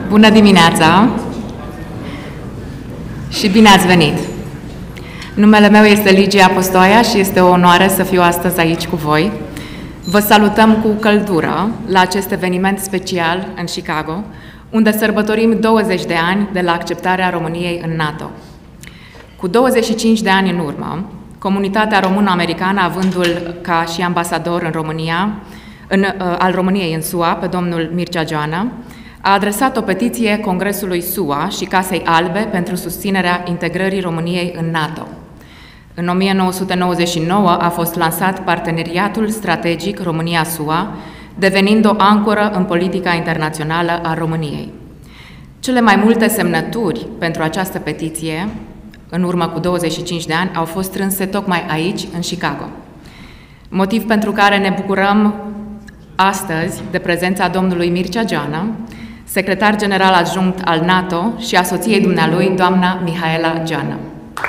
Bună dimineața și bine ați venit! Numele meu este Ligia Postoaia și este o onoare să fiu astăzi aici cu voi. Vă salutăm cu căldură la acest eveniment special în Chicago, unde sărbătorim 20 de ani de la acceptarea României în NATO. Cu 25 de ani în urmă, comunitatea română-americană, avându-l ca și ambasador în România, al României în SUA, pe domnul Mircea Joană, a adresat o petiție Congresului SUA și Casei Albe pentru susținerea integrării României în NATO. În 1999 a fost lansat Parteneriatul Strategic România-SUA, devenind o ancoră în politica internațională a României. Cele mai multe semnături pentru această petiție, în urmă cu 25 de ani, au fost strânse tocmai aici, în Chicago. Motiv pentru care ne bucurăm astăzi de prezența domnului Mircea Joană, secretar general adjunct al NATO, și a soției dumnealui, doamna Mihaela Joană.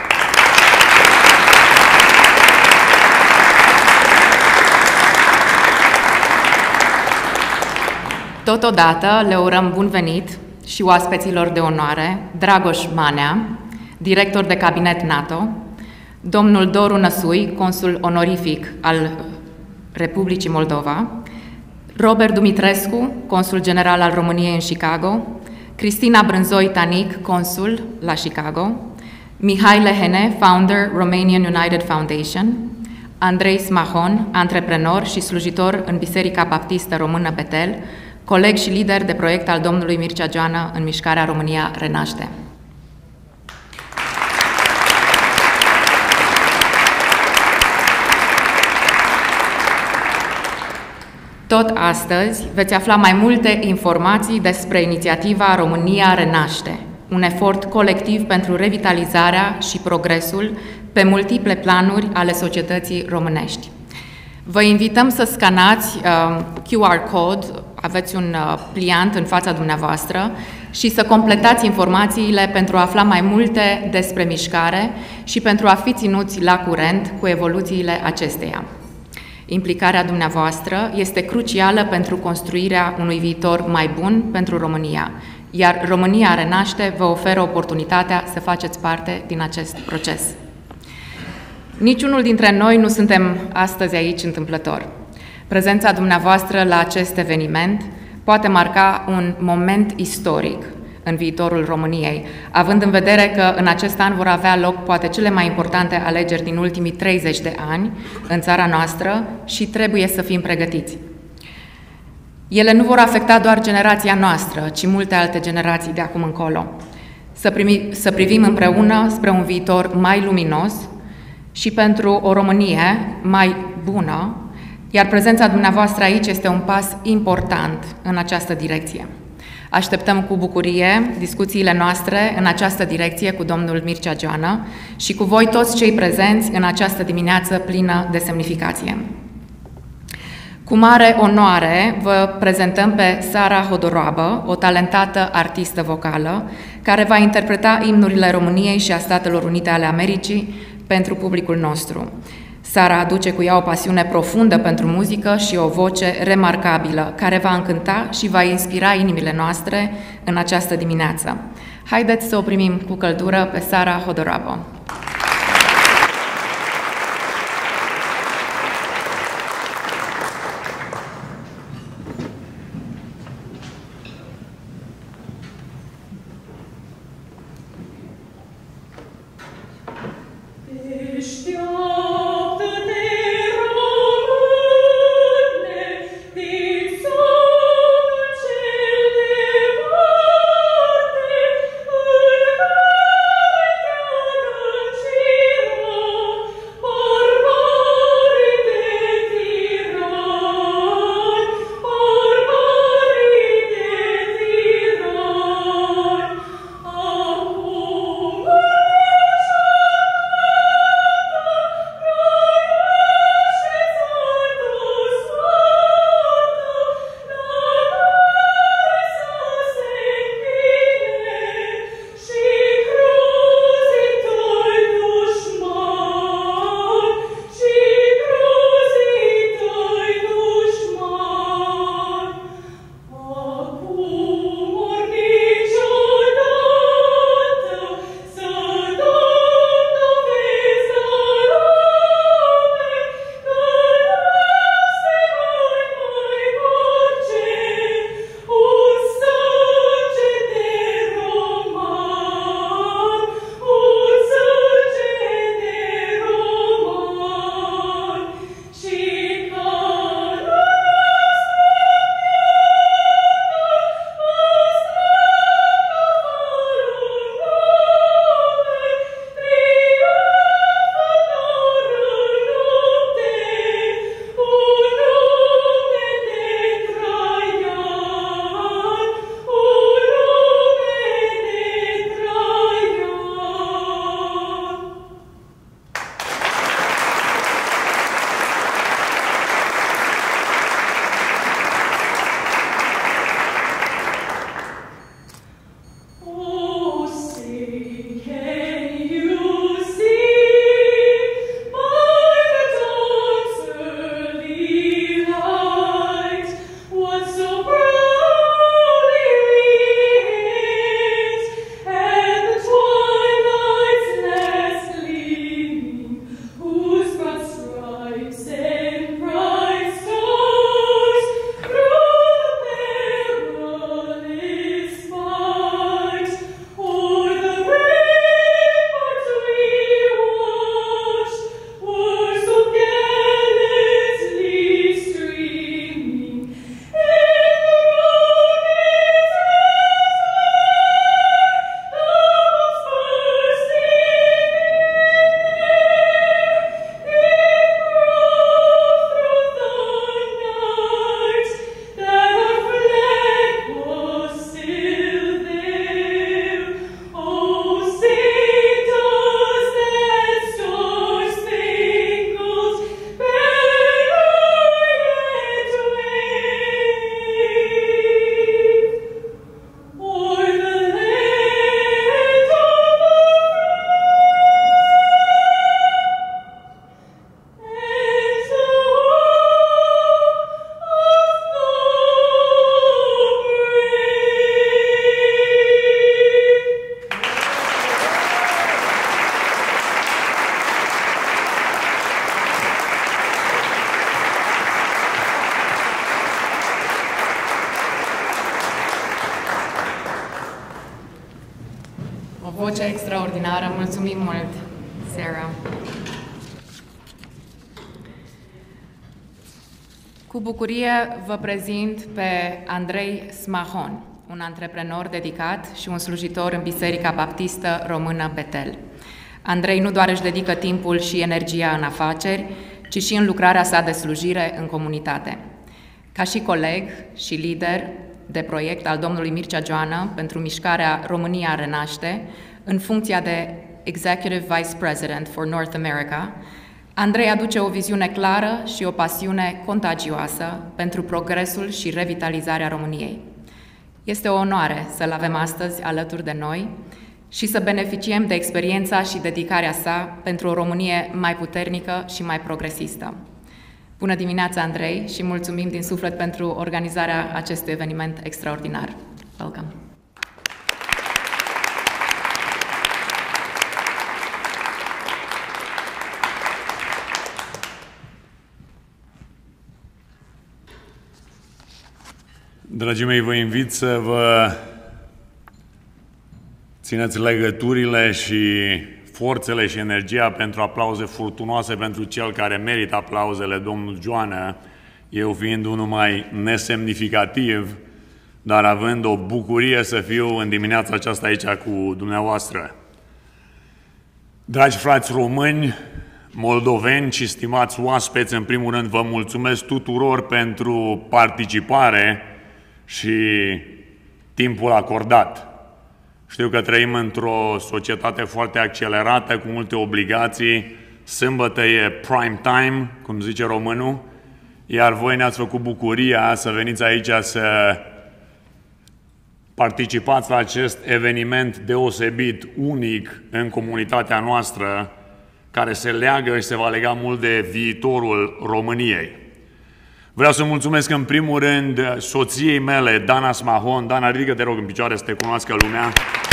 Totodată le urăm bun venit și oaspeților de onoare, Dragoș Manea, director de cabinet NATO, domnul Doru Năsui, consul onorific al Republicii Moldova, Robert Dumitrescu, consul general al României în Chicago, Cristina Brânzoi Tanic, consul la Chicago, Mihai Lehene, founder Romanian United Foundation, Andrei Smahon, antreprenor și slujitor în Biserica Baptistă Română Betel, coleg și lider de proiect al domnului Mircea Joană în mișcarea România Renaște. Tot astăzi veți afla mai multe informații despre inițiativa România Renaște, un efort colectiv pentru revitalizarea și progresul pe multiple planuri ale societății românești. Vă invităm să scanați QR code, aveți un pliant în fața dumneavoastră, și să completați informațiile pentru a afla mai multe despre mișcare și pentru a fi ținuți la curent cu evoluțiile acesteia. Implicarea dumneavoastră este crucială pentru construirea unui viitor mai bun pentru România, iar România Renaște vă oferă oportunitatea să faceți parte din acest proces. Niciunul dintre noi nu suntem astăzi aici întâmplător. Prezența dumneavoastră la acest eveniment poate marca un moment istoric în viitorul României, având în vedere că în acest an vor avea loc poate cele mai importante alegeri din ultimii 30 de ani în țara noastră și trebuie să fim pregătiți. Ele nu vor afecta doar generația noastră, ci multe alte generații de acum încolo. Să privim împreună spre un viitor mai luminos și pentru o Românie mai bună, iar prezența dumneavoastră aici este un pas important în această direcție. Așteptăm cu bucurie discuțiile noastre în această direcție cu domnul Mircea Joană și cu voi toți cei prezenți în această dimineață plină de semnificație. Cu mare onoare vă prezentăm pe Sara Hodoroabă, o talentată artistă vocală, care va interpreta imnurile României și a Statelor Unite ale Americii pentru publicul nostru. Sara aduce cu ea o pasiune profundă pentru muzică și o voce remarcabilă, care va încânta și va inspira inimile noastre în această dimineață. Haideți să o primim cu căldură pe Sara Hodoroabă. Thank you. voce extraordinară. Mulțumim mult, Sarah. Cu bucurie vă prezint pe Andrei Smahon, un antreprenor dedicat și un slujitor în Biserica Baptistă Română Betel. Andrei nu doar își dedică timpul și energia în afaceri, ci și în lucrarea sa de slujire în comunitate. Ca și coleg și lider de proiect al domnului Mircea Joană pentru mișcarea România Renaște, în funcția de Executive Vice President for North America, Andrei aduce o viziune clară și o pasiune contagioasă pentru progresul și revitalizarea României. Este o onoare să-l avem astăzi alături de noi și să beneficiem de experiența și dedicarea sa pentru o Românie mai puternică și mai progresistă. Bună dimineața, Andrei, și mulțumim din suflet pentru organizarea acestui eveniment extraordinar. Welcome! Dragii mei, vă invit să vă țineți legăturile și forțele și energia pentru aplauze furtunoase pentru cel care merită aplauzele, domnul Joană, eu fiind unul mai nesemnificativ, dar având o bucurie să fiu în dimineața aceasta aici cu dumneavoastră. Dragi frați români, moldoveni și stimați oaspeți, în primul rând vă mulțumesc tuturor pentru participare și timpul acordat. Știu că trăim într-o societate foarte accelerată, cu multe obligații. Sâmbătă e prime time, cum zice românul, iar voi ne-ați făcut bucuria să veniți aici să participați la acest eveniment deosebit, unic în comunitatea noastră, care se leagă și se va lega mult de viitorul României. Vreau să mulțumesc în primul rând soției mele, Dana Smahon. Dana, ridică, te rog, în picioare să te cunoască lumea.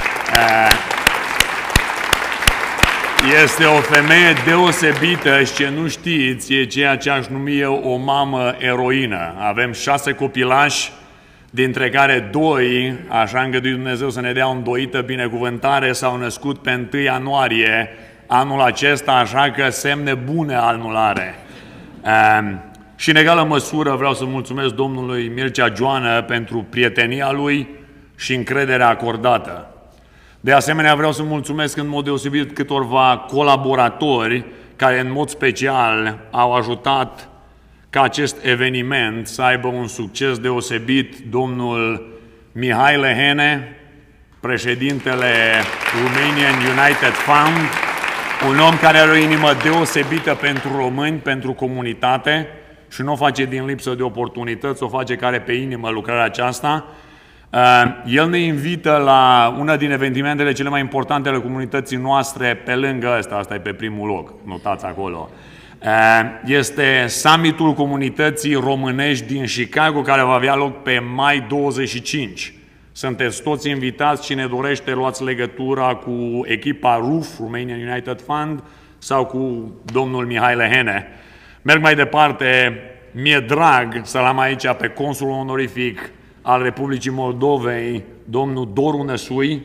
Este o femeie deosebită și ce nu știți e ceea ce aș numi eu o mamă eroină. Avem 6 copilași, dintre care 2, așa a îngăduit Dumnezeu să ne dea o îndoită binecuvântare, s-au născut pe 1 ianuarie anul acesta, așa că semne bune anul are. Și în egală măsură vreau să mulțumesc domnului Mircea Joană pentru prietenia lui și încrederea acordată. De asemenea, vreau să mulțumesc în mod deosebit câtorva colaboratori care în mod special au ajutat ca acest eveniment să aibă un succes deosebit. Domnul Mihai Lehene, președintele Romanian United Fund, un om care are o inimă deosebită pentru români, pentru comunitate, și nu o face din lipsă de oportunități, o face care pe inimă lucrarea aceasta. El ne invită la una din evenimentele cele mai importante ale comunității noastre, pe lângă ăsta, asta e pe primul loc, notați acolo. Este summitul comunității românești din Chicago, care va avea loc pe mai 25. Sunteți toți invitați, cine dorește, luați legătura cu echipa RUF, Romanian United Fund, sau cu domnul Mihai Lehene. Merg mai departe, mi-e drag să-l am aici pe consulul onorific al Republicii Moldovei, domnul Doru Năsui,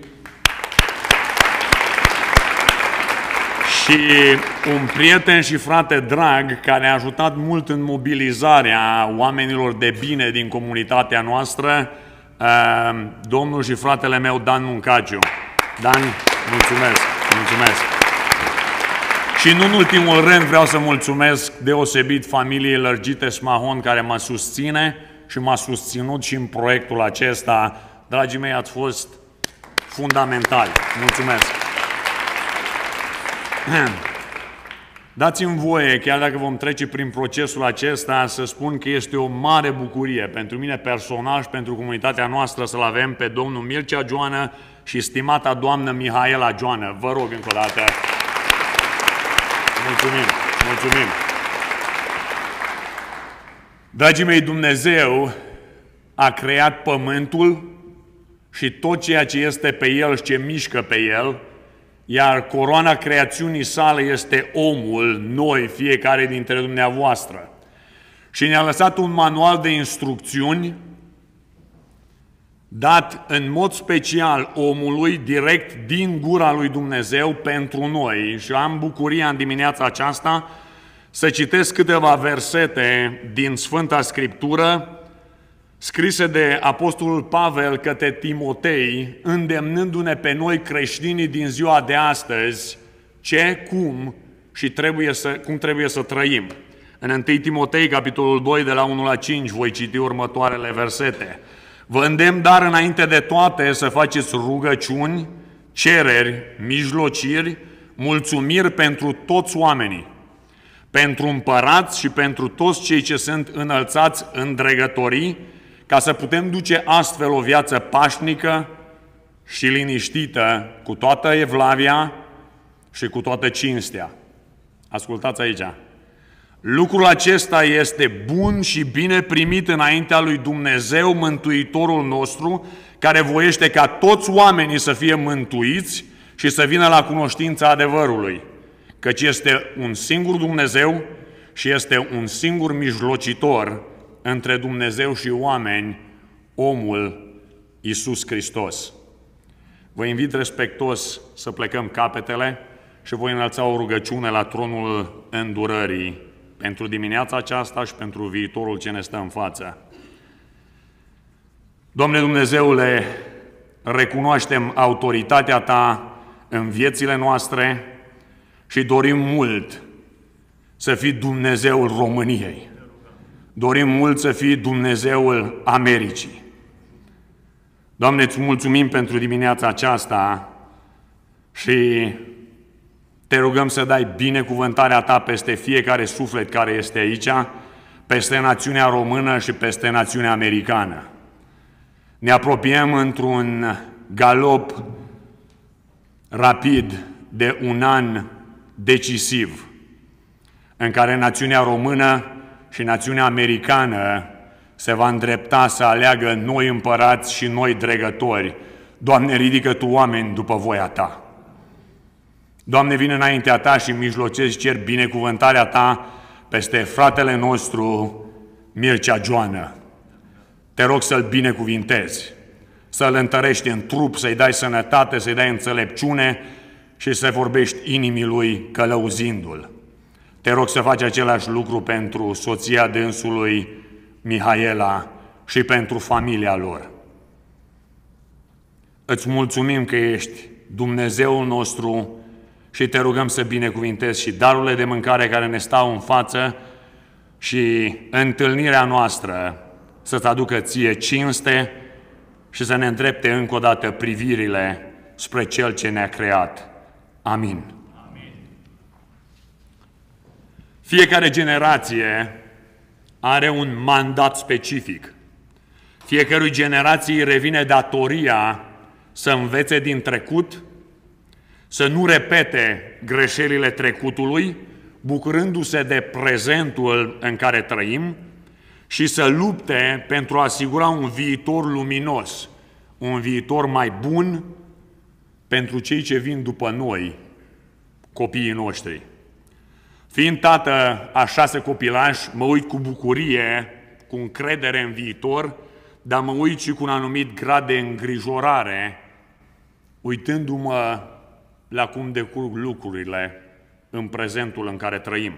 și un prieten și frate drag care a ajutat mult în mobilizarea oamenilor de bine din comunitatea noastră, domnul și fratele meu Dan Muncaciu. Dan, mulțumesc, mulțumesc. Și nu în ultimul rând vreau să mulțumesc deosebit familiei lărgite Smahon, care mă susține și m-a susținut și în proiectul acesta. Dragii mei, ați fost fundamentali. Mulțumesc! Dați-mi voie, chiar dacă vom trece prin procesul acesta, să spun că este o mare bucurie pentru mine personal și pentru comunitatea noastră să-l avem pe domnul Mircea Joană și stimata doamnă Mihaela Joană. Vă rog încă o dată. Mulțumim, mulțumim. Dragii mei, Dumnezeu a creat pământul și tot ceea ce este pe el și ce mișcă pe el, iar coroana creațiunii sale este omul, noi, fiecare dintre dumneavoastră. Și ne-a lăsat un manual de instrucțiuni dat în mod special omului direct din gura lui Dumnezeu pentru noi. Și am bucuria în dimineața aceasta să citesc câteva versete din Sfânta Scriptură scrise de Apostolul Pavel către Timotei, îndemnându-ne pe noi creștinii din ziua de astăzi ce, cum și cum trebuie să trăim. În 1 Timotei, capitolul 2, de la 1 la 5, voi citi următoarele versete. Vă îndemn, dar înainte de toate să faceți rugăciuni, cereri, mijlociri, mulțumiri pentru toți oamenii, pentru împărați și pentru toți cei ce sunt înălțați în dregătorii, ca să putem duce astfel o viață pașnică și liniștită, cu toată evlavia și cu toată cinstea. Ascultați aici. Lucrul acesta este bun și bine primit înaintea lui Dumnezeu, Mântuitorul nostru, care voiește ca toți oamenii să fie mântuiți și să vină la cunoștința adevărului, căci este un singur Dumnezeu și este un singur mijlocitor între Dumnezeu și oameni, omul Iisus Hristos. Vă invit respectuos să plecăm capetele și voi înălța o rugăciune la tronul îndurării pentru dimineața aceasta și pentru viitorul ce ne stă în față. Doamne Dumnezeule, recunoaștem autoritatea Ta în viețile noastre și dorim mult să fii Dumnezeul României. Dorim mult să fii Dumnezeul Americii. Doamne, îți mulțumim pentru dimineața aceasta și te rugăm să dai binecuvântarea Ta peste fiecare suflet care este aici, peste națiunea română și peste națiunea americană. Ne apropiem într-un galop rapid de un an decisiv, în care națiunea română și națiunea americană se va îndrepta să aleagă noi împărați și noi dregători. Doamne, ridică Tu oameni după voia Ta. Doamne, vin înaintea Ta și mijlocesc, cer binecuvântarea Ta peste fratele nostru Mircea Joană. Te rog să-l binecuvintezi, să-l întărești în trup, să-i dai sănătate, să-i dai înțelepciune și să vorbești inimii lui călăuzindu-l. Te rog să faci același lucru pentru soția dânsului, Mihaela, și pentru familia lor. Îți mulțumim că ești Dumnezeul nostru și te rugăm să binecuvintezi și darurile de mâncare care ne stau în față și întâlnirea noastră să-ți aducă Ție cinste și să ne îndrepte încă o dată privirile spre Cel ce ne-a creat. Amin. Amin. Fiecare generație are un mandat specific. Fiecărui generații revine datoria să învețe din trecut, să nu repete greșelile trecutului, bucurându-se de prezentul în care trăim și să lupte pentru a asigura un viitor luminos, un viitor mai bun pentru cei ce vin după noi, copiii noștri. Fiind tată a 6 copilași, mă uit cu bucurie, cu încredere în viitor, dar mă uit și cu un anumit grad de îngrijorare, uitându-mă la cum decurg lucrurile în prezentul în care trăim.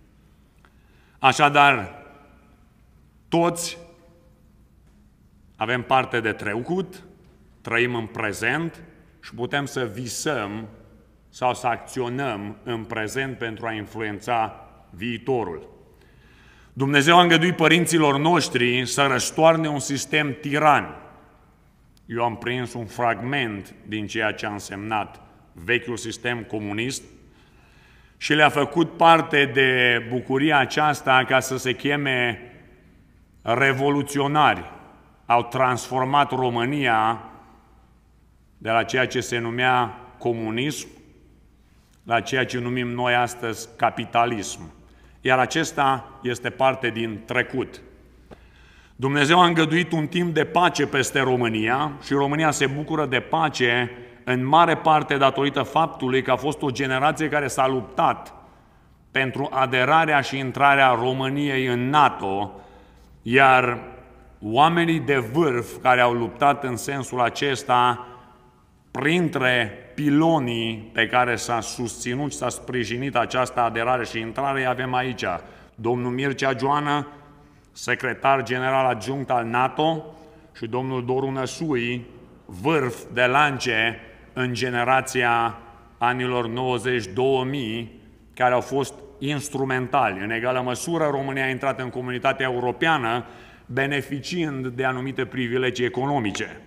Așadar, toți avem parte de trecut, trăim în prezent și putem să visăm sau să acționăm în prezent pentru a influența viitorul. Dumnezeu a îngăduit părinților noștri să răstoarne un sistem tiran. Eu am prins un fragment din ceea ce a însemnat vechiul sistem comunist și le-a făcut parte de bucuria aceasta ca să se cheme revoluționari. Au transformat România de la ceea ce se numea comunism la ceea ce numim noi astăzi capitalism. Iar acesta este parte din trecut. Dumnezeu a îngăduit un timp de pace peste România și România se bucură de pace în mare parte datorită faptului că a fost o generație care s-a luptat pentru aderarea și intrarea României în NATO, iar oamenii de vârf care au luptat în sensul acesta, printre pilonii pe care s-a susținut și s-a sprijinit această aderare și intrare, avem aici domnul Mircea Joană, secretar general adjunct al NATO, și domnul Doru Năsui, vârf de lance în generația anilor 90-2000, care au fost instrumentali. În egală măsură, România a intrat în comunitatea europeană, beneficiind de anumite privilegii economice.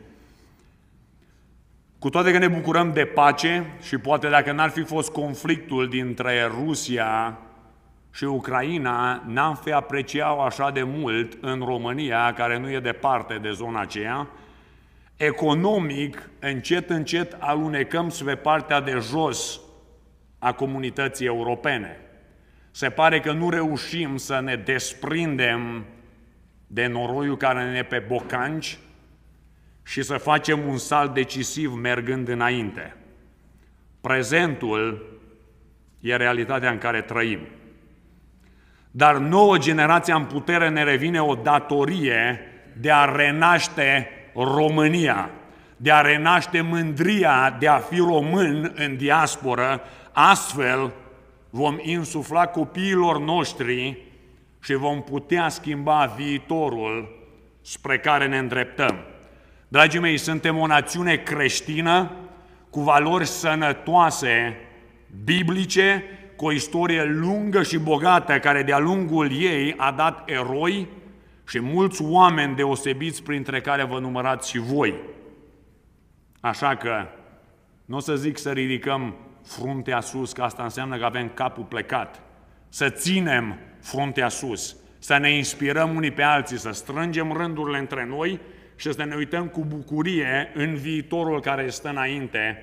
Cu toate că ne bucurăm de pace și poate dacă n-ar fi fost conflictul dintre Rusia și Ucraina, n-am fi apreciat așa de mult în România, care nu e departe de zona aceea. Economic, încet, încet alunecăm spre partea de jos a comunității europene. Se pare că nu reușim să ne desprindem de noroiul care ne pe bocanci și să facem un salt decisiv mergând înainte. Prezentul e realitatea în care trăim. Dar nouă generația în putere ne revine o datorie de a renaște România, de a renaște mândria de a fi român în diasporă. Astfel vom insufla copiilor noștri și vom putea schimba viitorul spre care ne îndreptăm. Dragii mei, suntem o națiune creștină cu valori sănătoase, biblice, cu o istorie lungă și bogată, care de-a lungul ei a dat eroi și mulți oameni deosebiți, printre care vă numărați și voi. Așa că, nu o să zic să ridicăm fruntea sus, că asta înseamnă că avem capul plecat. Să ținem fruntea sus, să ne inspirăm unii pe alții, să strângem rândurile între noi și să ne uităm cu bucurie în viitorul care stă înainte,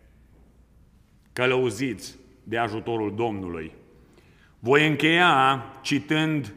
călăuziți de ajutorul Domnului. Voi încheia citând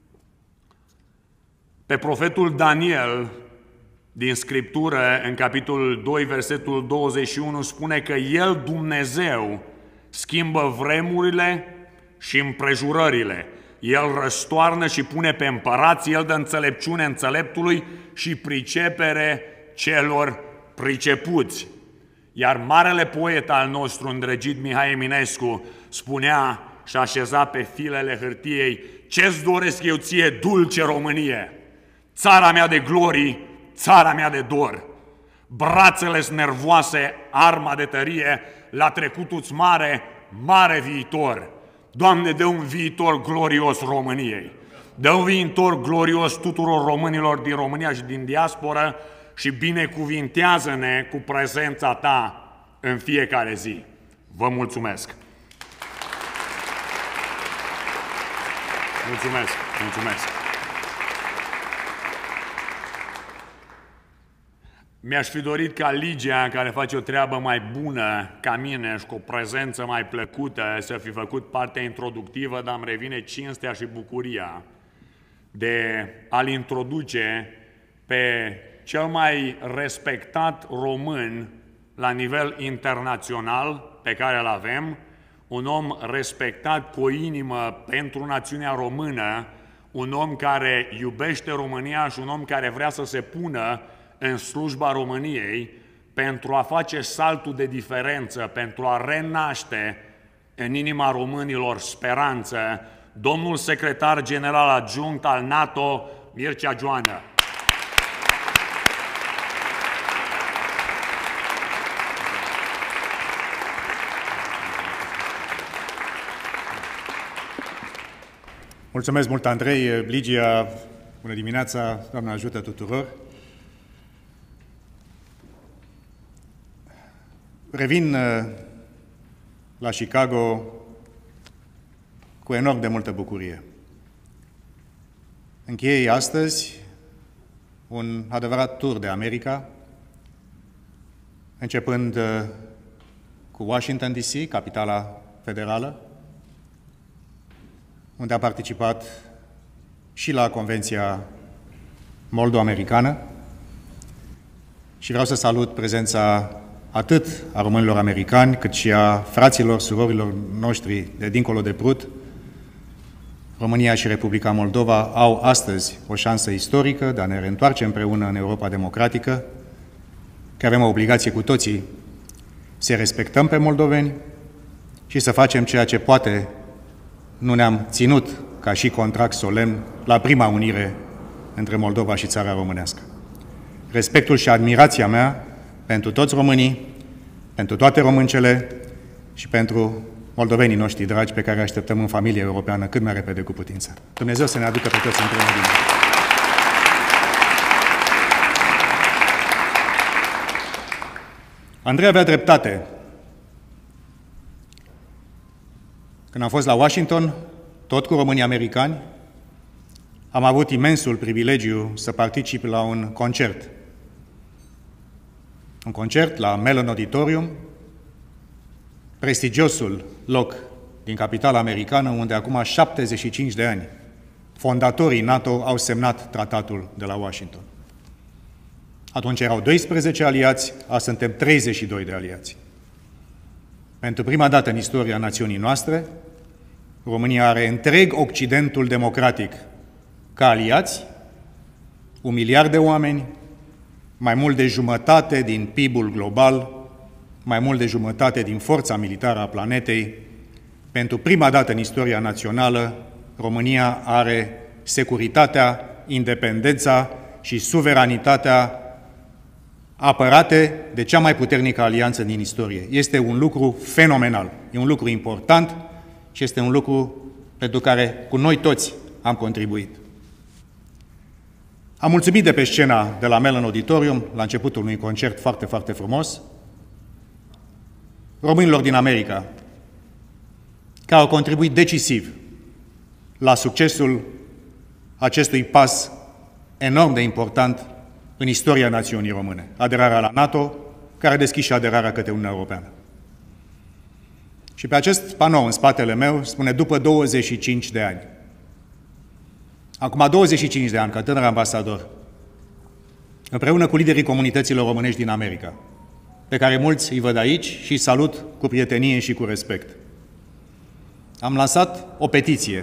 pe profetul Daniel din Scriptură, în capitolul 2, versetul 21, spune că El, Dumnezeu, schimbă vremurile și împrejurările. El răstoarnă și pune pe împărați, El dă înțelepciune înțeleptului și pricepere celor pricepuți. Iar marele poet al nostru, îndrăgit Mihai Eminescu, spunea și așeza pe filele hârtiei: ce-ți doresc eu ție, dulce Românie, țara mea de glorii, țara mea de dor. Brațele-s nervoase, arma de tărie, la trecutul-ți mare, mare viitor. Doamne, dă un viitor glorios României. Dă un viitor glorios tuturor românilor din România și din diasporă și binecuvintează-ne cu prezența Ta în fiecare zi. Vă mulțumesc! Mulțumesc! Mulțumesc! Mi-aș fi dorit ca Ligia, care face o treabă mai bună ca mine și cu o prezență mai plăcută, să fi făcut partea introductivă, dar îmi revine cinstea și bucuria de a-l introduce pe cel mai respectat român la nivel internațional pe care îl avem, un om respectat cu o inimă pentru națiunea română, un om care iubește România și un om care vrea să se pună în slujba României pentru a face saltul de diferență, pentru a renaște în inima românilor speranță, domnul secretar general adjunct al NATO, Mircea Joană. Mulțumesc mult, Andrei. Ligia, bună dimineața, Doamne ajută tuturor. Revin la Chicago cu enorm de multă bucurie. Închei astăzi un adevărat tur de America, începând cu Washington DC, capitala federală, unde am participat și la Convenția Moldo-Americană și vreau să salut prezența atât a românilor americani, cât și a fraților, surorilor noștri de dincolo de Prut, România și Republica Moldova au astăzi o șansă istorică de a ne reîntoarce împreună în Europa democratică, că avem o obligație cu toții să respectăm pe moldoveni și să facem ceea ce poate nu ne-am ținut ca și contract solemn la prima unire între Moldova și țara românească. Respectul și admirația mea pentru toți românii, pentru toate româncele și pentru moldovenii noștri dragi pe care așteptăm în familia europeană cât mai repede cu putință. Dumnezeu să ne aducă pe toți împreună din nou. Andrei avea dreptate. Când am fost la Washington, tot cu românii americani, am avut imensul privilegiu să particip la un concert. Un concert la Mellon Auditorium, prestigiosul loc din capitala americană, unde acum 75 de ani fondatorii NATO au semnat tratatul de la Washington. Atunci erau 12 aliați, azi suntem 32 de aliați. Pentru prima dată în istoria națiunii noastre, România are întreg Occidentul democratic ca aliați, 1 miliard de oameni, mai mult de jumătate din PIB-ul global, mai mult de jumătate din forța militară a planetei. Pentru prima dată în istoria națională, România are securitatea, independența și suveranitatea apărate de cea mai puternică alianță din istorie. Este un lucru fenomenal, e un lucru important și este un lucru pentru care cu noi toți am contribuit. Am mulțumit de pe scena de la Mellon Auditorium, la începutul unui concert foarte, foarte frumos, românilor din America, care au contribuit decisiv la succesul acestui pas enorm de important în istoria națiunii române, aderarea la NATO, care a deschis și aderarea către Uniunea Europeană. Și pe acest panou în spatele meu spune după 25 de ani. Acum 25 de ani, ca tânăr ambasador, împreună cu liderii comunităților românești din America, pe care mulți îi văd aici și îi salut cu prietenie și cu respect, am lansat o petiție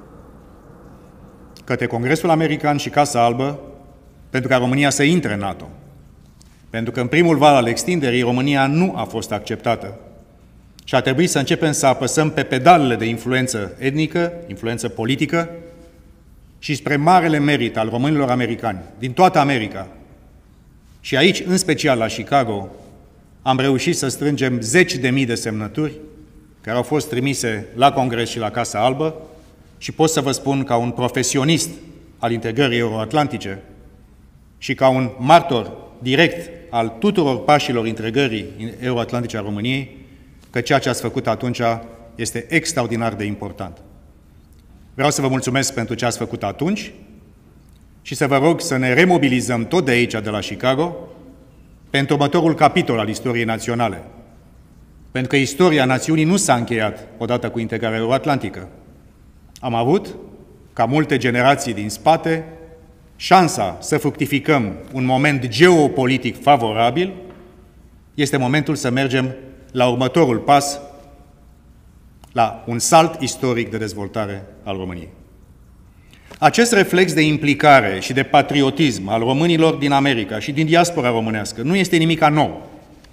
către Congresul American și Casa Albă pentru ca România să intre în NATO. Pentru că în primul val al extinderii România nu a fost acceptată și a trebuit să începem să apăsăm pe pedalele de influență etnică, influență politică și spre marele merit al românilor americani din toată America și aici, în special la Chicago, am reușit să strângem 10.000 de semnături care au fost trimise la Congres și la Casa Albă și pot să vă spun ca un profesionist al integrării euroatlantice și ca un martor direct al tuturor pașilor integrării euroatlantice a României, că ceea ce ați făcut atunci este extraordinar de important. Vreau să vă mulțumesc pentru ce ați făcut atunci și să vă rog să ne remobilizăm tot de aici, de la Chicago, pentru următorul capitol al istoriei naționale. Pentru că istoria națiunii nu s-a încheiat odată cu integrarea euroatlantică. Am avut, ca multe generații din spate, șansa să fructificăm un moment geopolitic favorabil. Este momentul să mergem la următorul pas, la un salt istoric de dezvoltare al României. Acest reflex de implicare și de patriotism al românilor din America și din diaspora românească nu este nimic nou.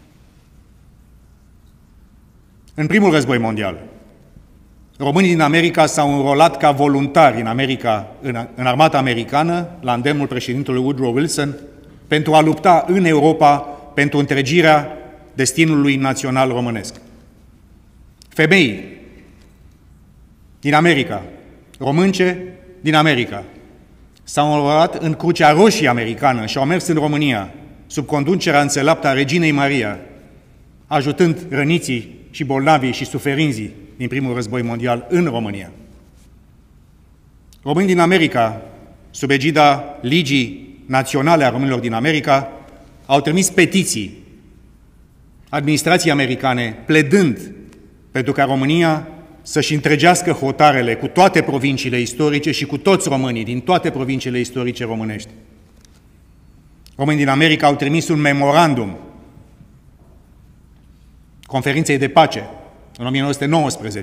În primul război mondial, românii din America s-au înrolat ca voluntari în armata americană, la îndemnul președintelui Woodrow Wilson, pentru a lupta în Europa pentru întregirea destinului național românesc. Femei din America, românce din America, s-au înrolat în Crucea Roșie americană și au mers în România, sub conducerea înțeleaptă a Reginei Maria, ajutând răniții și bolnavii și suferinzii din primul război mondial în România. Români din America, sub egida Ligii Naționale a Românilor din America, au trimis petiții administrației americane, pledând pentru ca România să-și întregească hotarele cu toate provinciile istorice și cu toți românii din toate provinciile istorice românești. Românii din America au trimis un memorandum Conferinței de Pace în 1919,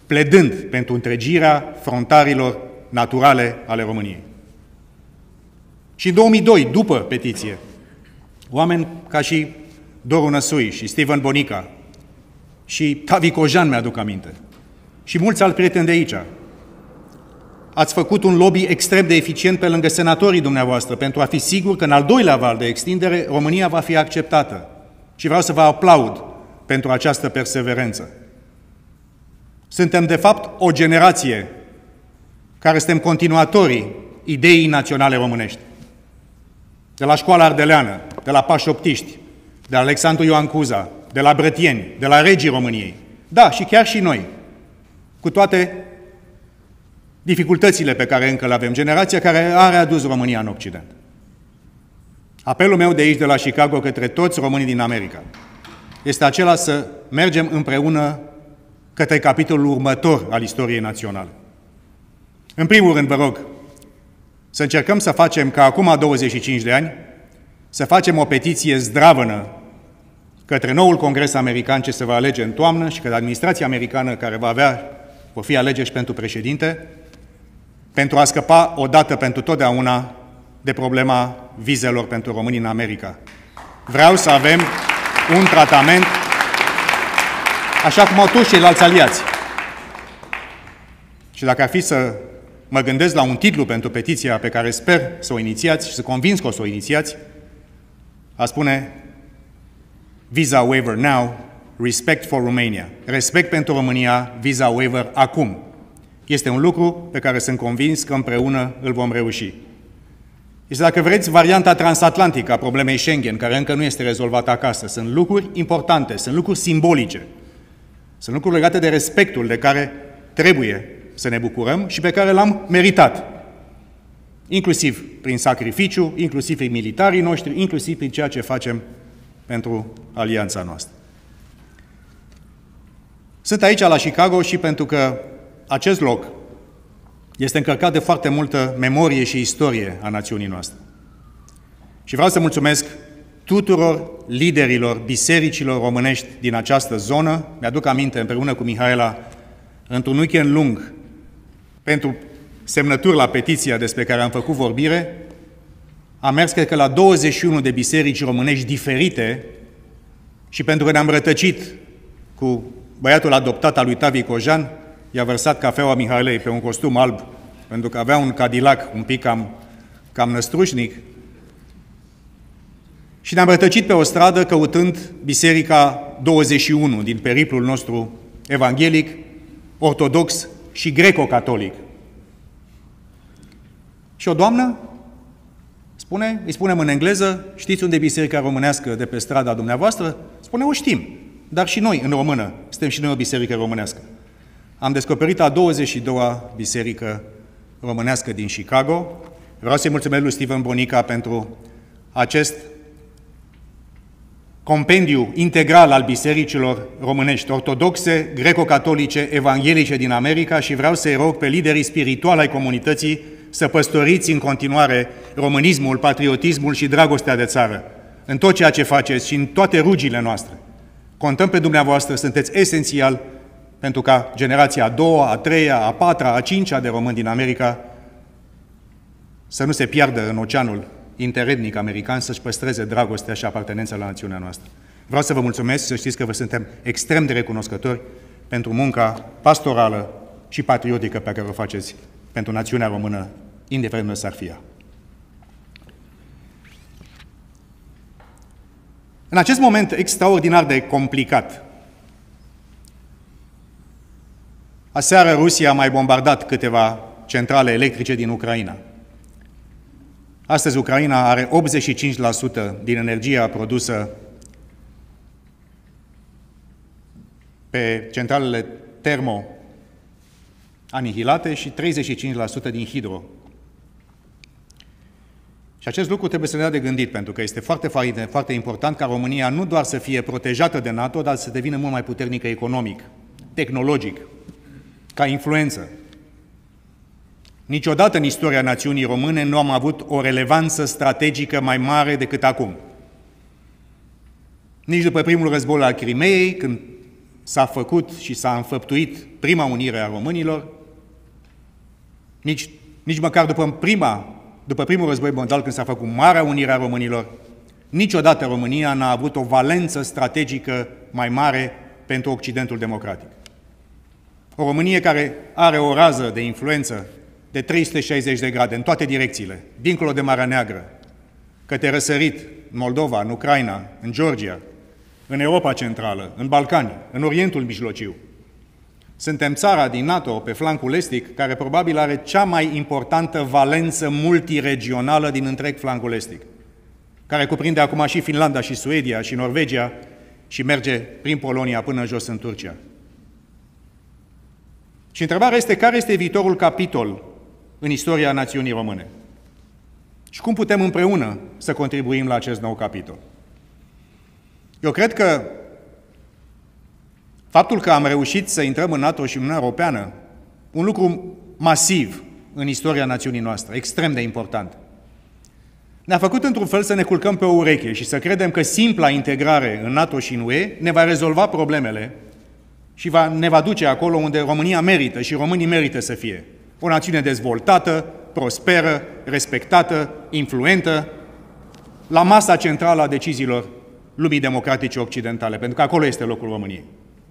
pledând pentru întregirea frontarilor naturale ale României. Și în 2002, după petiție, oameni ca și Doru Năsui și Steven Bonica și Tavi Cojan, mi-aduc aminte, și mulți alți prieteni de aici, ați făcut un lobby extrem de eficient pe lângă senatorii dumneavoastră pentru a fi sigur că în al doilea val de extindere România va fi acceptată. Și vreau să vă aplaud pentru această perseverență. Suntem, de fapt, o generație care suntem continuatorii ideii naționale românești. De la Școala Ardeleană, de la Pașoptiști, de la Alexandru Ioan Cuza, de la Brătieni, de la Regii României. Da, și chiar și noi, cu toate dificultățile pe care încă le avem, generația care a readus România în Occident. Apelul meu de aici, de la Chicago, către toți românii din America, este acela să mergem împreună către capitolul următor al istoriei naționale. În primul rând, vă rog, să încercăm să facem, ca acum 25 de ani, să facem o petiție zdravănă către noul Congres American ce se va alege în toamnă și către administrația americană care vor fi alegeri și pentru președinte, pentru a scăpa odată pentru totdeauna de problema vizelor pentru românii în America. Vreau să avem un tratament așa cum au toți ceilalți aliați. Și dacă ar fi să mă gândesc la un titlu pentru petiția pe care sper să o inițiați și să convins că o să o inițiați, a spune Visa Waiver Now, Respect for Romania. Respect pentru România, Visa Waiver acum. Este un lucru pe care sunt convins că împreună îl vom reuși. Este, dacă vreți, varianta transatlantică a problemei Schengen, care încă nu este rezolvată acasă. Sunt lucruri importante, sunt lucruri simbolice, sunt lucruri legate de respectul de care trebuie să ne bucurăm și pe care l-am meritat. Inclusiv prin sacrificiu, inclusiv prin militarii noștri, inclusiv prin ceea ce facem pentru alianța noastră. Sunt aici la Chicago și pentru că acest loc este încărcat de foarte multă memorie și istorie a națiunii noastre. Și vreau să mulțumesc tuturor liderilor bisericilor românești din această zonă. Mi-aduc aminte, împreună cu Mihaela, într-un weekend lung, pentru semnături la petiția despre care am făcut vorbire, am mers, cred că, la 21 de biserici românești diferite și pentru că ne-am rătăcit cu băiatul adoptat al lui Tavi Cojan, i-a vărsat cafeaua Mihaelei pe un costum alb, pentru că avea un Cadillac un pic cam năstrușnic. Și ne-am rătăcit pe o stradă căutând Biserica 21 din periplul nostru evanghelic, ortodox și greco-catolic. Și o doamnă îi spunem în engleză, știți unde e biserica românească de pe strada dumneavoastră? Spune, o știm, dar și noi, în română, suntem și noi o biserică românească. Am descoperit a 22-a biserică românească din Chicago. Vreau să-i mulțumesc lui Steven Bonica pentru acest compendiu integral al bisericilor românești, ortodoxe, greco-catolice, evanghelice din America și vreau să-i rog pe liderii spirituali ai comunității să păstoriți în continuare românismul, patriotismul și dragostea de țară în tot ceea ce faceți și în toate rugile noastre. Contăm pe dumneavoastră, sunteți esențial pentru ca generația a doua, a treia, a patra, a cincea de români din America să nu se piardă în oceanul interetnic american, să-și păstreze dragostea și apartenența la națiunea noastră. Vreau să vă mulțumesc și să știți că vă suntem extrem de recunoscători pentru munca pastorală și patriotică pe care o faceți pentru națiunea română, indiferent unde s-ar fi ea. În acest moment extraordinar de complicat, aseară Rusia a mai bombardat câteva centrale electrice din Ucraina. Astăzi Ucraina are 85% din energia produsă pe centralele termo anihilate și 35% din hidro. Și acest lucru trebuie să ne dea de gândit, pentru că este foarte, foarte important ca România nu doar să fie protejată de NATO, dar să devină mult mai puternică economic, tehnologic, ca influență. Niciodată în istoria națiunii române nu am avut o relevanță strategică mai mare decât acum. Nici după primul război al Crimeei, când s-a făcut și s-a înfăptuit prima unire a românilor, nici măcar după primul război mondial, când s-a făcut marea unire a românilor, niciodată România n-a avut o valență strategică mai mare pentru Occidentul democratic. O Românie care are o rază de influență de 360 de grade în toate direcțiile, dincolo de Marea Neagră, către răsărit, în Moldova, în Ucraina, în Georgia, în Europa Centrală, în Balcani, în Orientul Mijlociu. Suntem țara din NATO, pe flancul estic, care probabil are cea mai importantă valență multiregională din întreg flancul estic, care cuprinde acum și Finlanda, și Suedia, și Norvegia, și merge prin Polonia până jos în Turcia. Și întrebarea este, care este viitorul capitol în istoria națiunii române? Și cum putem împreună să contribuim la acest nou capitol? Eu cred că faptul că am reușit să intrăm în NATO și în Uniunea Europeană, un lucru masiv în istoria națiunii noastre, extrem de important, ne-a făcut într-un fel să ne culcăm pe o ureche și să credem că simpla integrare în NATO și în UE ne va rezolva problemele și ne va duce acolo unde România merită și românii merită să fie. O națiune dezvoltată, prosperă, respectată, influentă, la masa centrală a deciziilor lumii democratice occidentale, pentru că acolo este locul României.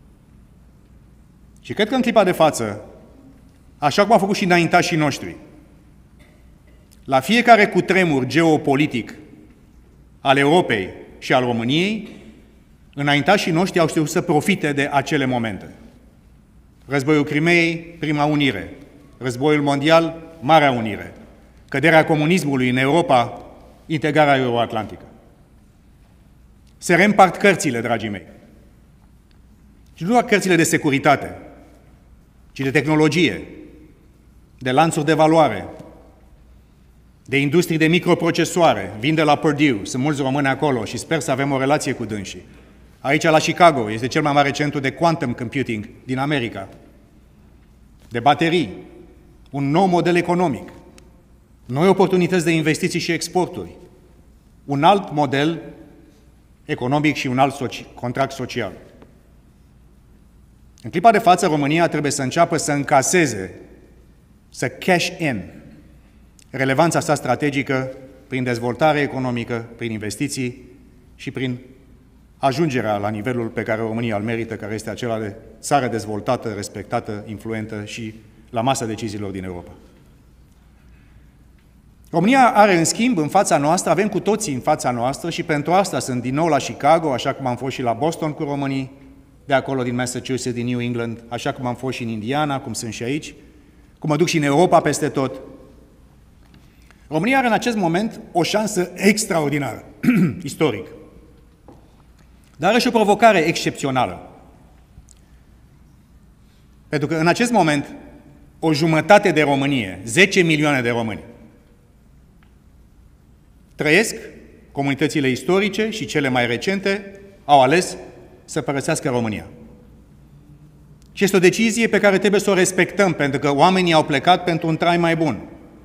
Și cred că în clipa de față, așa cum au făcut și înaintașii noștri, la fiecare cutremur geopolitic al Europei și al României, înaintașii noștri au știut să profite de acele momente. Războiul Crimeei, prima unire. Războiul mondial, marea unire. Căderea comunismului în Europa, integrarea euroatlantică. Se reîmpart cărțile, dragii mei. Și nu doar cărțile de securitate, ci de tehnologie, de lanțuri de valoare, de industrii de microprocesoare. Vin de la Purdue, sunt mulți români acolo și sper să avem o relație cu dânsii. Aici, la Chicago, este cel mai mare centru de quantum computing din America. De baterii, un nou model economic, noi oportunități de investiții și exporturi, un alt model economic și un alt contract social. În clipa de față, România trebuie să înceapă să încaseze, să cash in relevanța sa strategică prin dezvoltare economică, prin investiții și prin ajungerea la nivelul pe care România îl merită, care este acela de țară dezvoltată, respectată, influentă și la masa deciziilor din Europa. România are, în schimb, în fața noastră, avem cu toții în fața noastră și pentru asta sunt din nou la Chicago, așa cum am fost și la Boston cu românii, de acolo din Massachusetts, din New England, așa cum am fost și în Indiana, cum sunt și aici, cum mă duc și în Europa peste tot. România are în acest moment o șansă extraordinară, istoric, dar are și o provocare excepțională. Pentru că în acest moment, o jumătate de Românie, 10 milioane de români, trăiesc, comunitățile istorice și cele mai recente au ales să părăsească România. Și este o decizie pe care trebuie să o respectăm, pentru că oamenii au plecat pentru un trai mai bun.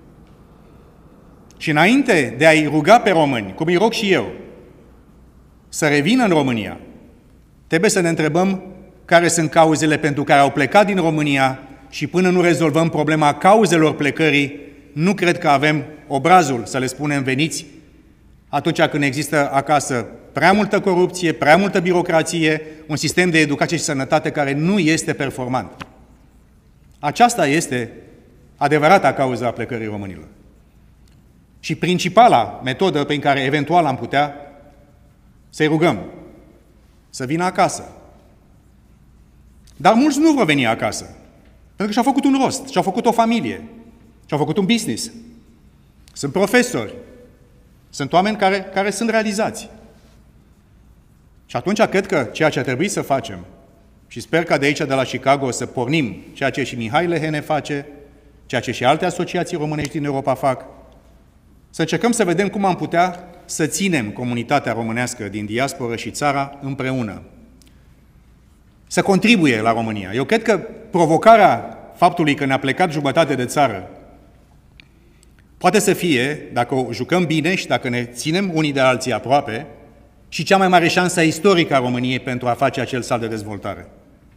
Și înainte de a-i ruga pe români, cum îi rog și eu, să revină în România, trebuie să ne întrebăm care sunt cauzele pentru care au plecat din România și până nu rezolvăm problema cauzelor plecării, nu cred că avem obrazul să le spunem veniți atunci când există acasă prea multă corupție, prea multă birocrație, un sistem de educație și sănătate care nu este performant. Aceasta este adevărata cauză a plecării românilor. Și principala metodă prin care eventual am putea să-i rugăm să vină acasă. Dar mulți nu vor veni acasă, pentru că și-au făcut un rost, și-au făcut o familie, și-au făcut un business. Sunt profesori, sunt oameni care sunt realizați. Și atunci cred că ceea ce ar trebui să facem, și sper ca de aici, de la Chicago, să pornim ceea ce și Mihai Lehene face, ceea ce și alte asociații românești din Europa fac, să încercăm să vedem cum am putea să ținem comunitatea românească din diasporă și țara împreună. Să contribuie la România. Eu cred că provocarea faptului că ne-a plecat jumătate de țară poate să fie, dacă o jucăm bine și dacă ne ținem unii de alții aproape, și cea mai mare șansă istorică a României pentru a face acel salt de dezvoltare.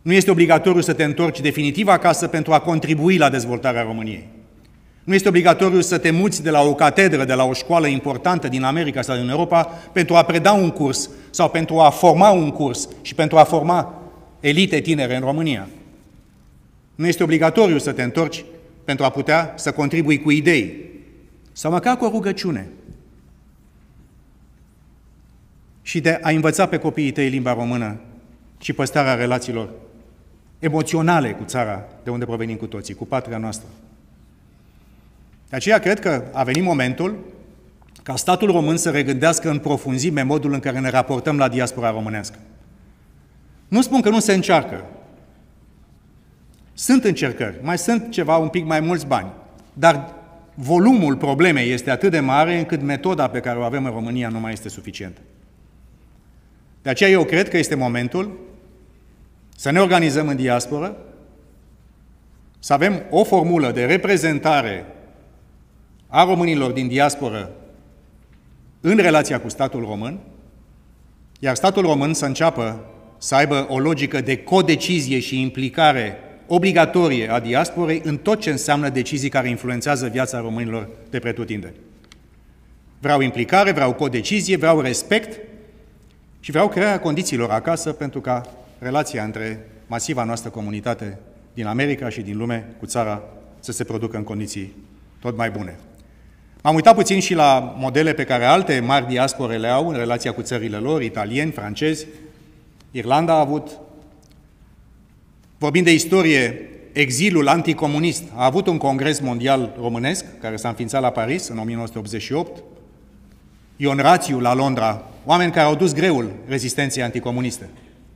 Nu este obligatoriu să te întorci definitiv acasă pentru a contribui la dezvoltarea României. Nu este obligatoriu să te muți de la o catedră, de la o școală importantă din America sau din Europa pentru a preda un curs sau pentru a forma un curs și pentru a forma elite tinere în România. Nu este obligatoriu să te întorci pentru a putea să contribui cu idei sau măcar cu o rugăciune și de a învăța pe copiii tăi limba română și păstrarea relațiilor emoționale cu țara de unde provenim cu toții, cu patria noastră. De aceea cred că a venit momentul ca statul român să regândească în profunzime modul în care ne raportăm la diaspora românească. Nu spun că nu se încearcă. Sunt încercări, mai sunt ceva un pic mai mulți bani, dar volumul problemei este atât de mare încât metoda pe care o avem în România nu mai este suficientă. De aceea eu cred că este momentul să ne organizăm în diasporă, să avem o formulă de reprezentare a românilor din diasporă în relația cu statul român, iar statul român să înceapă să aibă o logică de codecizie și implicare obligatorie a diasporei în tot ce înseamnă decizii care influențează viața românilor de pretutindeni. Vreau implicare, vreau codecizie, vreau respect și vreau crearea condițiilor acasă pentru ca relația între masiva noastră comunitate din America și din lume cu țara să se producă în condiții tot mai bune. M-am uitat puțin și la modele pe care alte mari diaspore le au în relația cu țările lor, italieni, francezi. Irlanda a avut. Vorbind de istorie, exilul anticomunist a avut un congres mondial românesc, care s-a înființat la Paris în 1988, Ion Rațiu la Londra, oameni care au dus greul rezistenței anticomuniste.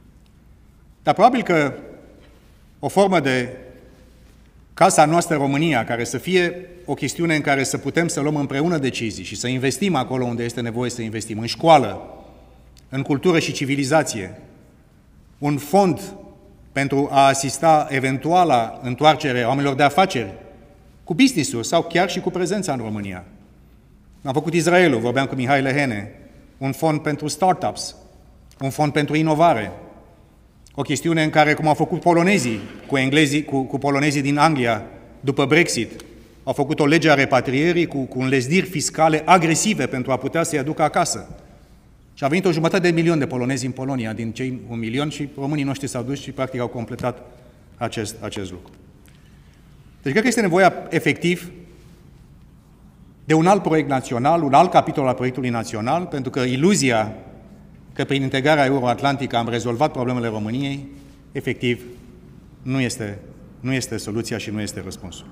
Dar probabil că o formă de Casa noastră România, care să fie o chestiune în care să putem să luăm împreună decizii și să investim acolo unde este nevoie să investim, în școală, în cultură și civilizație, un fond pentru a asista eventuala întoarcere a oamenilor de afaceri cu business-uri sau chiar și cu prezența în România. Am făcut Israelul, vorbeam cu Mihai Lehene, un fond pentru startups, un fond pentru inovare, o chestiune în care, cum au făcut polonezii cu polonezii din Anglia după Brexit, au făcut o lege a repatrierii cu înlesniri fiscale agresive pentru a putea să-i aducă acasă. Și a venit 1,5 milion de polonezi în Polonia, din cei 1 milion, și românii noștri s-au dus și practic au completat acest lucru. Deci cred că este nevoia efectiv de un alt proiect național, un alt capitol al proiectului național, pentru că iluzia că prin integrarea euroatlantică am rezolvat problemele României, efectiv, nu este soluția și nu este răspunsul.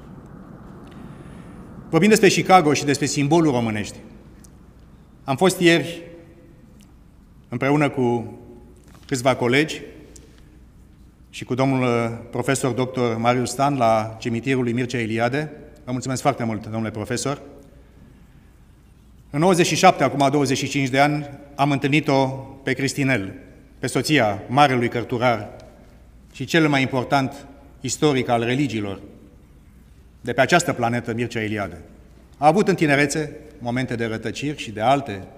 Vorbind despre Chicago și despre simbolul românești, am fost ieri împreună cu câțiva colegi și cu domnul profesor dr. Marius Stan la cimitirul lui Mircea Eliade. Vă mulțumesc foarte mult, domnule profesor. În 97, acum 25 de ani, am întâlnit-o pe Cristinel, pe soția marelui cărturar și cel mai important istoric al religiilor de pe această planetă, Mircea Eliade. A avut în tinerețe momente de rătăciri și de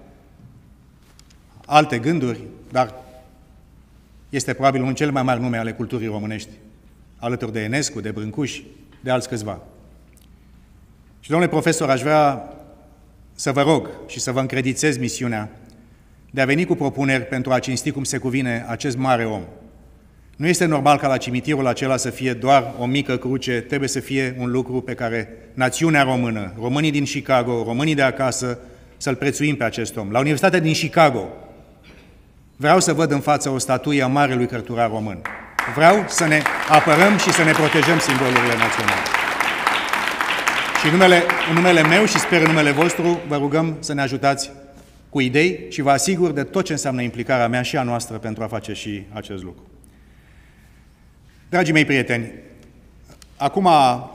alte gânduri, dar este probabil unul cel mai mari nume ale culturii românești, alături de Enescu, de Brâncuș, de alți câțiva. Și, domnule profesor, aș vrea să vă rog și să vă încredițez misiunea de a veni cu propuneri pentru a cinsti cum se cuvine acest mare om. Nu este normal ca la cimitirul acela să fie doar o mică cruce, trebuie să fie un lucru pe care națiunea română, românii din Chicago, românii de acasă, să-l prețuim pe acest om. La Universitatea din Chicago vreau să văd în față o statuie a marelui cărturar român. Vreau să ne apărăm și să ne protejăm simbolurile naționale. Și în numele meu și sper în numele vostru, vă rugăm să ne ajutați cu idei și vă asigur de tot ce înseamnă implicarea mea și a noastră pentru a face și acest lucru. Dragii mei prieteni, acum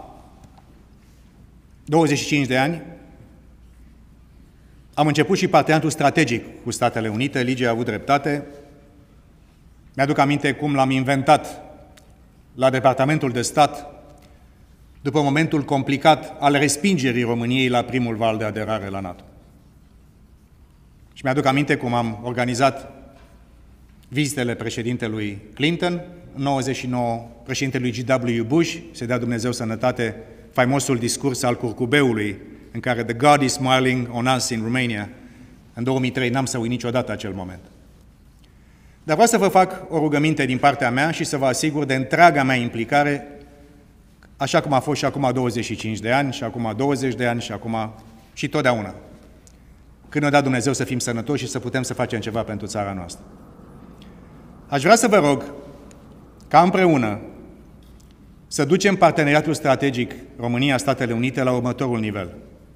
25 de ani am început și parteneriatul strategic cu Statele Unite, Ligia a avut dreptate. Mi-aduc aminte cum l-am inventat la Departamentul de Stat după momentul complicat al respingerii României la primul val de aderare la NATO. Și mi-aduc aminte cum am organizat vizitele președintelui Clinton 99 președintelui G.W. Bush, să-i dea Dumnezeu sănătate, faimosul discurs al curcubeului, în care "The God is smiling on us in Romania". În 2003 n-am să uit niciodată acel moment. Dar vreau să vă fac o rugăminte din partea mea și să vă asigur de întreaga mea implicare, așa cum a fost și acum 25 de ani, și acum 20 de ani, și acum și totdeauna. Când ne-a dat Dumnezeu să fim sănătoși și să putem să facem ceva pentru țara noastră. Aș vrea să vă rog ca împreună să ducem parteneriatul strategic România-Statele Unite la următorul nivel.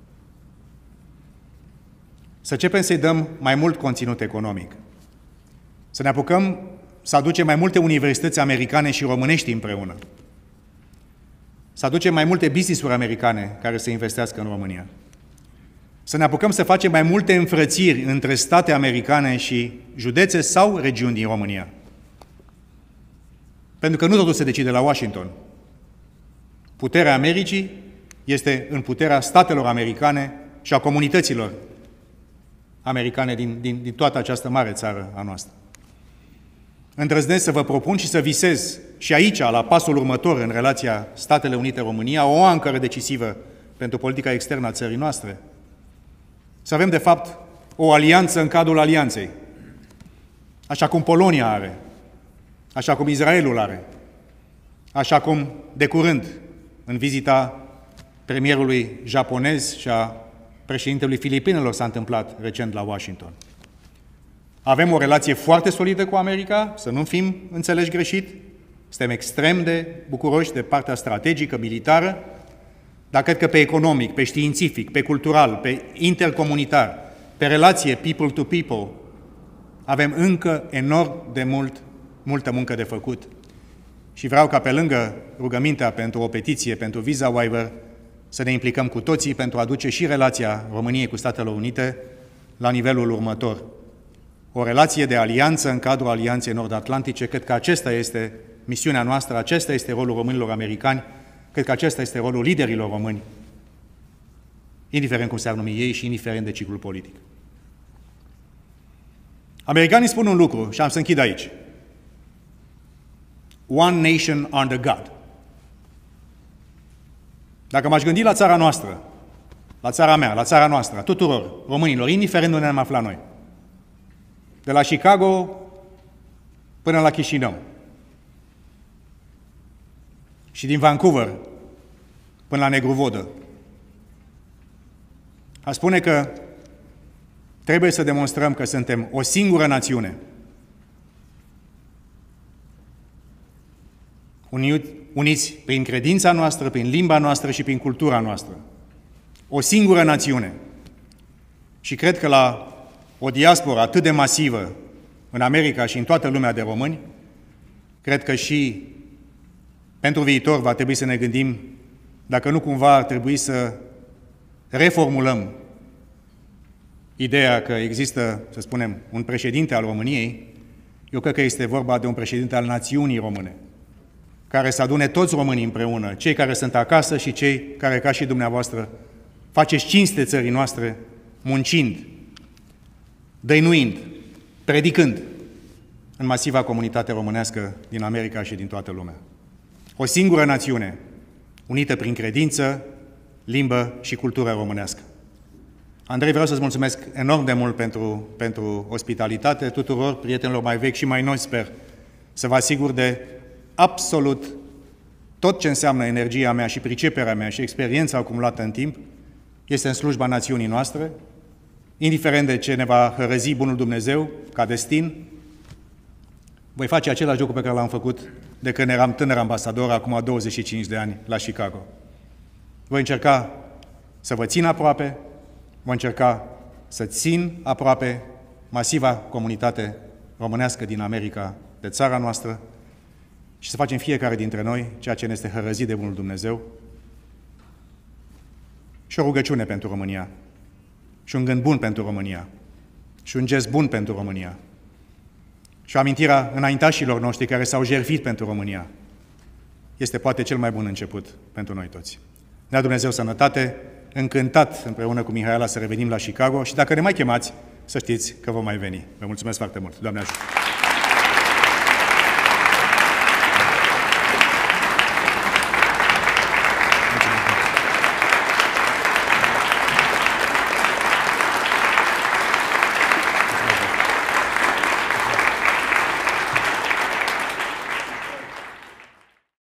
Să începem să-i dăm mai mult conținut economic. Să ne apucăm să aducem mai multe universități americane și românești împreună. Să aducem mai multe business-uri americane care să investească în România. Să ne apucăm să facem mai multe înfrățiri între state americane și județe sau regiuni din România. Pentru că nu totul se decide la Washington. Puterea Americii este în puterea statelor americane și a comunităților americane din toată această mare țară a noastră. Îndrăznesc să vă propun și să visez și aici, la pasul următor în relația Statele Unite-România, o ancoră decisivă pentru politica externă a țării noastre. Să avem, de fapt, o alianță în cadrul alianței, așa cum Polonia are, așa cum Israelul are, așa cum, de curând, în vizita premierului japonez și a președintelui Filipinelor s-a întâmplat recent la Washington. Avem o relație foarte solidă cu America, să nu fim înțeleși greșit, suntem extrem de bucuroși de partea strategică, militară, dar cred că pe economic, pe științific, pe cultural, pe intercomunitar, pe relație people to people, avem încă enorm de multă muncă de făcut. Și vreau ca pe lângă rugămintea pentru o petiție, pentru visa waiver, să ne implicăm cu toții pentru a duce și relația României cu Statele Unite la nivelul următor. O relație de alianță în cadrul Alianței Nord-Atlantice. Cred că acesta este misiunea noastră, acesta este rolul românilor americani, cred că acesta este rolul liderilor români, indiferent cum s-ar numi ei și indiferent de ciclul politic. Americanii spun un lucru și am să închid aici. One nation under God. Dacă m-aș gândi la țara noastră, la țara mea, la țara noastră, a tuturor românilor, indiferent unde ne-am aflat noi, de la Chicago până la Chișinău și din Vancouver până la Negru Vodă, a spune că trebuie să demonstrăm că suntem o singură națiune, uniți prin credința noastră, prin limba noastră și prin cultura noastră. O singură națiune. Și cred că la o diasporă atât de masivă în America și în toată lumea de români, cred că și pentru viitor va trebui să ne gândim dacă nu cumva ar trebui să reformulăm ideea că există, să spunem, un președinte al României. Eu cred că este vorba de un președinte al națiunii române, care să adune toți românii împreună, cei care sunt acasă și cei care, ca și dumneavoastră, faceți cinste țării noastre, muncind, dăinuind, predicând în masiva comunitate românească din America și din toată lumea. O singură națiune, unită prin credință, limbă și cultură românească. Andrei, vreau să-ți mulțumesc enorm de mult pentru ospitalitate, tuturor prietenilor mai vechi și mai noi, sper, să vă asigur de absolut tot ce înseamnă energia mea și priceperea mea și experiența acumulată în timp este în slujba națiunii noastre, indiferent de ce ne va hărăzi bunul Dumnezeu ca destin. Voi face același lucru pe care l-am făcut de când eram tânăr ambasador, acum 25 de ani, la Chicago. Voi încerca să vă țin aproape, voi încerca să țin aproape masiva comunitate românească din America, de țara noastră, și să facem fiecare dintre noi ceea ce ne este hărăzit de bunul Dumnezeu și o rugăciune pentru România, și un gând bun pentru România, și un gest bun pentru România, și amintirea înaintașilor noștri care s-au jertfit pentru România. Este poate cel mai bun început pentru noi toți. Ne dea Dumnezeu sănătate, încântat împreună cu Mihaela să revenim la Chicago și dacă ne mai chemați, să știți că vom mai veni. Vă mulțumesc foarte mult. Doamne ajută!